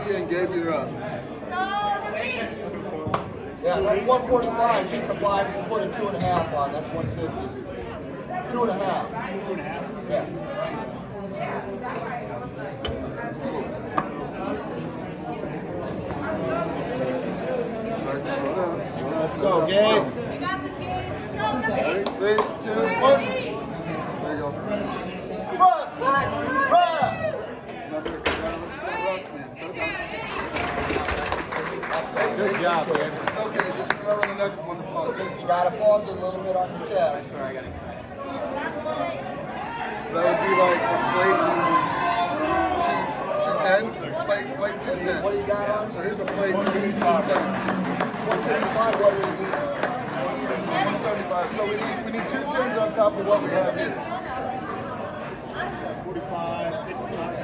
and Gabe, you're up. Yeah, that's 145. Keep the 5 and put a 2.5 on. That's 150. 2.5. Yeah. Let's go, Gabe. Ready? 3, 2, 1. There you go. Good job, man. Okay, just remember the next one to pause. You gotta pause it a little bit on your chest. Sorry, I got it. So that would be like a plate 210. Plate 210. What do you got on? So here's a plate 210. 175, what do you need? 175. So we need 2 tens on top of what we have here. 45, 55,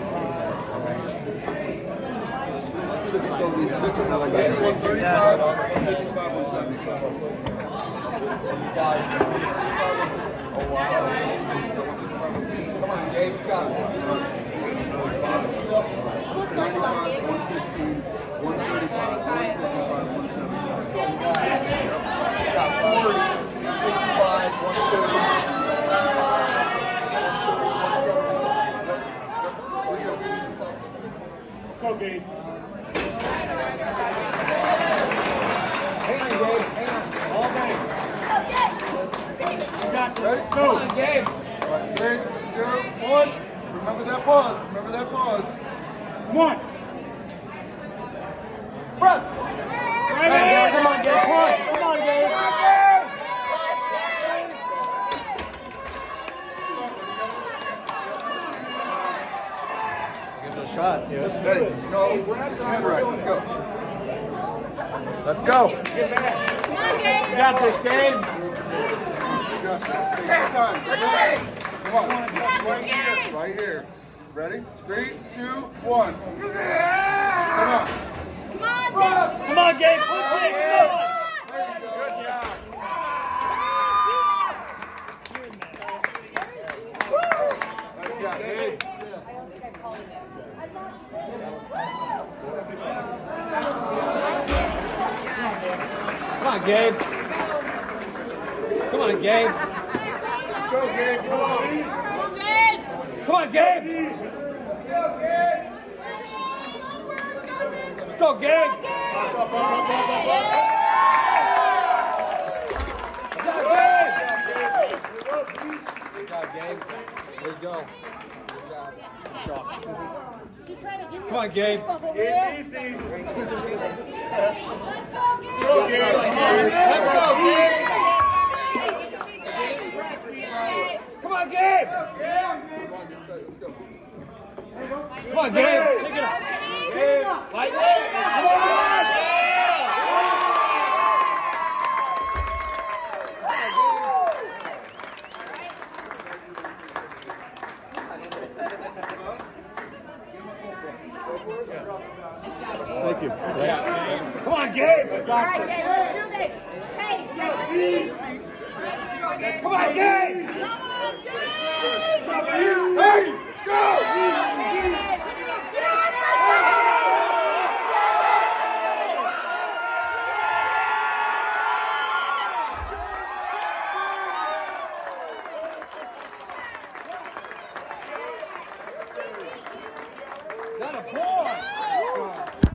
75. Should be so these 6 another guy. 135, 155, 175. Oh wow. Come on, Gabe, you got it. 115, 135, 155, 175. You got 40, 65, 130. Go, Gabe. Hang on, Gabe. Hang on. All day. You got this. Ready? Go. Come on, Gabe. 3, 2, 1. Remember that pause. Remember that pause. Come on. Breath. Right there. Come on, Gabe. Come on, Gabe. Give it a shot. Yeah, that's good. No, we're not trying right. Let's go. Let's go. Get back. Come on, Gabe. You got this, Gabe. You got this. Take your time. Come on. Right here. Ready? 3, 2, 1. Come on. Come on, Gabe. Come on, Gabe. Quick, come on. There you go. Good job. Nice job, Gabe. Come on, Gabe. Come on, Gabe. Let's go, Gabe. Come on. Come on, Gabe. Let's go, Gabe. Good job, Gabe. There you go. Good job. Come on, Gabe. Let's go, Gabe. Let's go, Gabe. Come on, Gabe. Come on, Gabe. Take it up. Lightweight. Come on. Thank you. Come on, Gabe. All right, Gabe, let's do this. Hey, Come on, Gabe. come on, Gabe. Hey.